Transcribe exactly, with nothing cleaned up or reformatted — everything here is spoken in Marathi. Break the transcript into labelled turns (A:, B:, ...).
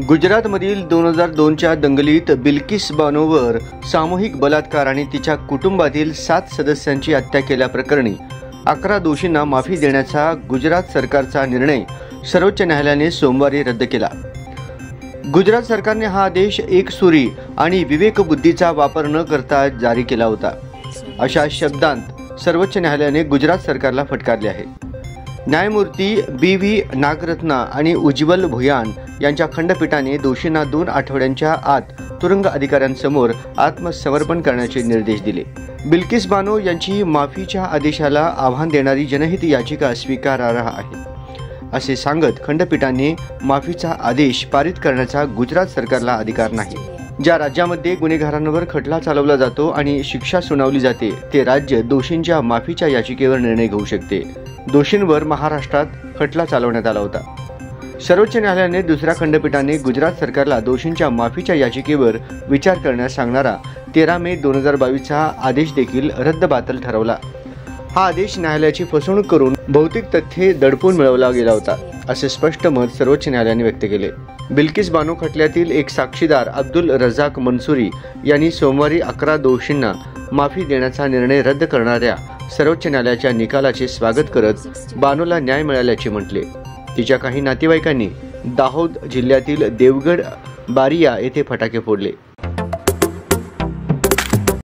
A: गुजरातमधील दोन हजार दोनच्या दंगलीत बिल्किस बानोवर सामूहिक बलात्कार आणि तिच्या कुटुंबातील सात सदस्यांची हत्या केल्याप्रकरणी अकरा दोषींना माफी देण्याचा गुजरात सरकारचा निर्णय सर्वोच्च न्यायालयाने सोमवारी रद्द केला। गुजरात सरकारने हा आदेश एकसुरी आणि विवेकबुद्धीचा वापर न करता जारी केला होता, अशा शब्दांत सर्वोच्च न्यायालयाने गुजरात सरकारला फटकारले आहे। न्यायमूर्ती बी व्ही नागरत्ना आणि उज्ज्वल भुयान यांच्या खंडपीठाने दोषींना दोन आठवड्यांच्या आत तुरुंग अधिकाऱ्यांसमोर आत्मसमर्पण करण्याचे निर्देश दिले। बिल्किस बानो यांची माफीच्या आदेशाला आव्हान देणारी जनहित याचिका स्वीकारार्ह आहे, असे सांगत खंडपीठाने माफीचा आदेश पारित करण्याचा गुजरात सरकारला अधिकार नाही। ज्या राज्यामध्ये गुन्हेगारांवर खटला चालवला जातो आणि शिक्षा सुनावली जाते ते राज्य दोषींच्या माफीच्या याचिकेवर निर्णय घेऊ शकते। दोषींवर महाराष्ट्रात खटला चालवण्यात आला होता। सर्वोच्च न्यायालयाने दुसऱ्या खंडपीठाने गुजरात सरकारला दोषींच्या माफीच्या याचिकेवर विचार करण्यास सांगणारा तेरा मे दोन हजार बावीसचा आदेश देखील रद्दबातल ठरवला। हा आदेश न्यायालयाची फसवणूक करून भौतिक तथ्ये दडपून मिळवला गेला होता, असे स्पष्ट मत सर्वोच्च न्यायालयाने व्यक्त केले। बिल्किस बानो खटल्यातील एक साक्षीदार अब्दुल रजाक मंसुरी यांनी सोमवारी अकरा दोषींना माफी देण्याचा निर्णय रद्द करणाऱ्या सर्वोच्च न्यायालयाच्या निकालाचे स्वागत करत बानोला न्याय मिळाल्याचे म्हटले। तिच्या काही नातेवाईकांनी दाहोद जिल्ह्यातील देवगड बारिया येथे फटाके फोडले।